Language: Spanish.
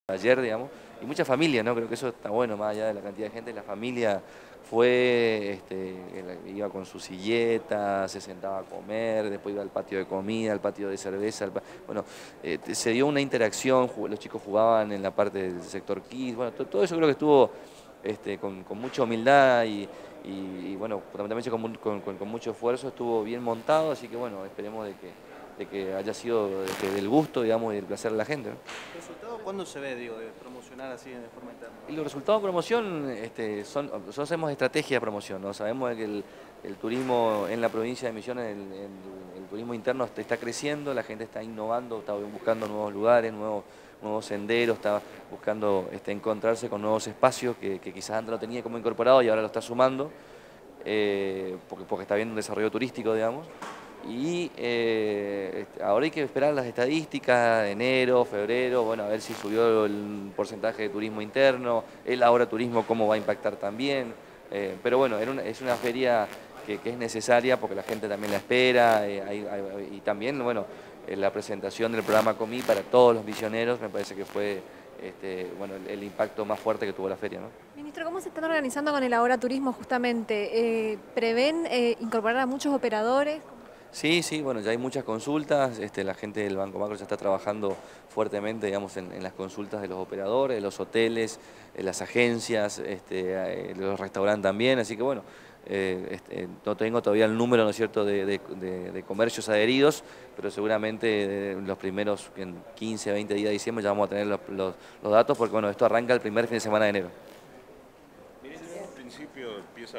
ayer, digamos, y mucha familia, ¿no? Creo que eso está bueno, más allá de la cantidad de gente, la familia fue, iba con su silleta, se sentaba a comer, después iba al patio de comida, al patio de cerveza, bueno, se dio una interacción, los chicos jugaban en la parte del sector kids, bueno, todo eso creo que estuvo con mucha humildad y, bueno, fundamentalmente con mucho esfuerzo, estuvo bien montado, así que bueno, esperemos de que haya sido del gusto, digamos, y del placer de la gente, ¿no? ¿El resultado cuándo se ve, digo, de promocionar así de forma interna? Y los resultados de promoción, nosotros hacemos estrategia de promoción, ¿no? Sabemos que el turismo en la provincia de Misiones, el turismo interno está creciendo, la gente está innovando, está buscando nuevos lugares, nuevos senderos, está buscando encontrarse con nuevos espacios que quizás antes no tenía como incorporado y ahora lo está sumando, porque está viendo un desarrollo turístico, digamos. Y ahora hay que esperar las estadísticas de enero, febrero, bueno, a ver si subió el porcentaje de turismo interno, el ahora turismo cómo va a impactar también. Pero bueno, es una feria que es necesaria porque la gente también la espera, y también, bueno, la presentación del programa Comí para todos los misioneros me parece que fue bueno, el impacto más fuerte que tuvo la feria, ¿no? Ministro, ¿cómo se están organizando con el Ahora Turismo justamente? ¿Prevén incorporar a muchos operadores? Sí, sí, bueno, ya hay muchas consultas, la gente del Banco Macro ya está trabajando fuertemente, digamos, en las consultas de los operadores, de los hoteles, las agencias, los restaurantes también, así que bueno, no tengo todavía el número, ¿no es cierto?, de comercios adheridos, pero seguramente en los primeros 15, 20 días de diciembre ya vamos a tener los datos, porque bueno, esto arranca el primer fin de semana de enero. Ministro, en un principio